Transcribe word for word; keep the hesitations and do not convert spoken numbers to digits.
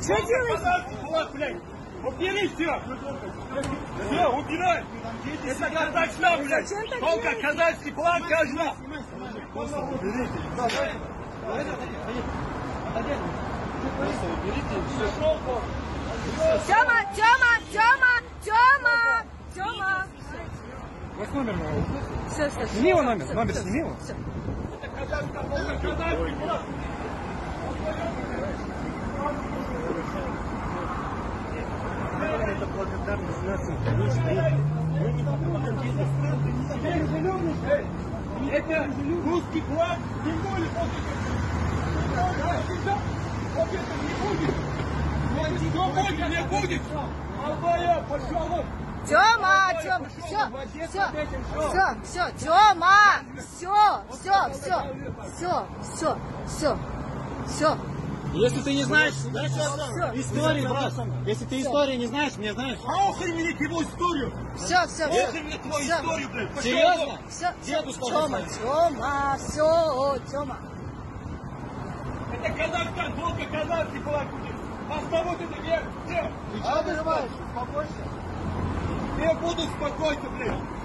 что делаете? Блядь. Убери все! Все, убирай! Это казачна, блядь! Только казачский флаг казна! Уберите! Тёма, Тёма, Тёма, Тёма, Тёма! Вот номер моего. Все, все, Сними его номер, номер сними его. Все. Это казачка, только казачский флаг! Это благодарность нашим друзьям. Это русский флаг, тем более после вот это не будет. Что будет, не будет. Албая, пошел. Тёма, Тёма, все, все, все, все, Тёма, все, все, все, все, все, все, все. Если ты не знаешь Всё. истории, брат, если ты истории не знаешь, мне знаешь. А охренеть его историю. Все, все, все. Охренеть твою историю, блядь. Пошел Серьезно? вон. Все, Дедушка Тёма, Тёма, все, Тёма. Это Казахстан, только казахский флаг будет. А с тобой ты где? Где? Ты что переживаешь? Успокойся. Я буду спокойно, блядь.